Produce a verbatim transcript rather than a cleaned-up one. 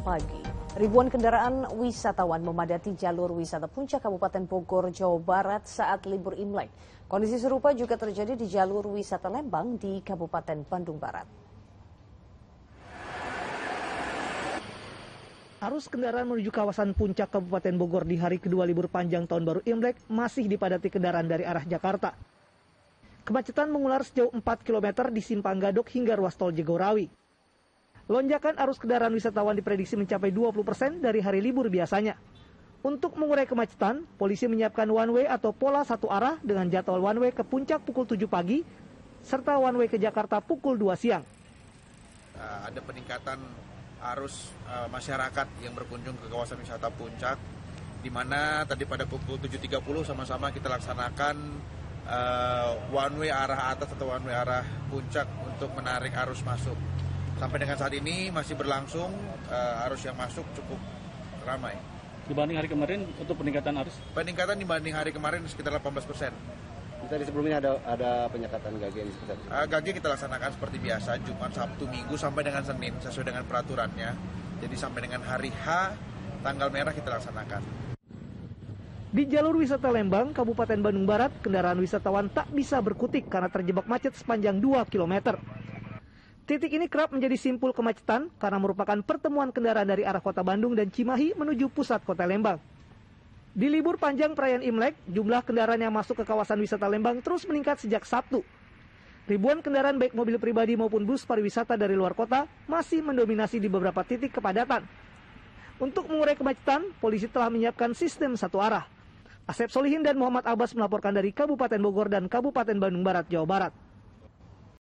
pagi. Ribuan kendaraan wisatawan memadati jalur wisata Puncak Kabupaten Bogor, Jawa Barat saat libur Imlek. Kondisi serupa juga terjadi di jalur wisata Lembang di Kabupaten Bandung Barat. Arus kendaraan menuju kawasan Puncak Kabupaten Bogor di hari kedua libur panjang Tahun Baru Imlek masih dipadati kendaraan dari arah Jakarta. Kemacetan mengular sejauh empat kilometer di Simpang Gadok hingga ruas tol Jagorawi. Lonjakan arus kendaraan wisatawan diprediksi mencapai dua puluh persen dari hari libur biasanya. Untuk mengurai kemacetan, polisi menyiapkan one way atau pola satu arah dengan jadwal one way ke Puncak pukul tujuh pagi, serta one way ke Jakarta pukul dua siang. Uh, ada peningkatan arus uh, masyarakat yang berkunjung ke kawasan wisata Puncak, di mana tadi pada pukul tujuh tiga puluh sama-sama kita laksanakan uh, one way arah atas atau one way arah Puncak untuk menarik arus masuk. Sampai dengan saat ini masih berlangsung, uh, arus yang masuk cukup ramai. Dibanding hari kemarin untuk peningkatan arus? Peningkatan dibanding hari kemarin sekitar delapan belas persen. Tadi sebelumnya ada ada penyekatan G A G di sekitar. Uh, G A G kita laksanakan seperti biasa, Jumat, Sabtu, Minggu sampai dengan Senin sesuai dengan peraturannya. Jadi sampai dengan hari H, tanggal merah kita laksanakan. Di jalur wisata Lembang, Kabupaten Bandung Barat, kendaraan wisatawan tak bisa berkutik karena terjebak macet sepanjang dua kilometer. Titik ini kerap menjadi simpul kemacetan karena merupakan pertemuan kendaraan dari arah kota Bandung dan Cimahi menuju pusat kota Lembang. Di libur panjang perayaan Imlek, jumlah kendaraan yang masuk ke kawasan wisata Lembang terus meningkat sejak Sabtu. Ribuan kendaraan baik mobil pribadi maupun bus pariwisata dari luar kota masih mendominasi di beberapa titik kepadatan. Untuk mengurai kemacetan, polisi telah menyiapkan sistem satu arah. Asep Solihin dan Muhammad Abbas melaporkan dari Kabupaten Bogor dan Kabupaten Bandung Barat, Jawa Barat.